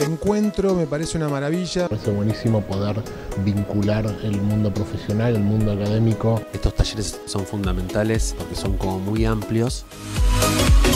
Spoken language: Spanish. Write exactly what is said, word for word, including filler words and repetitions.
el encuentro me parece una maravilla. Me parece buenísimo poder vincular el mundo profesional, el mundo académico. Estos talleres son fundamentales porque son como muy amplios.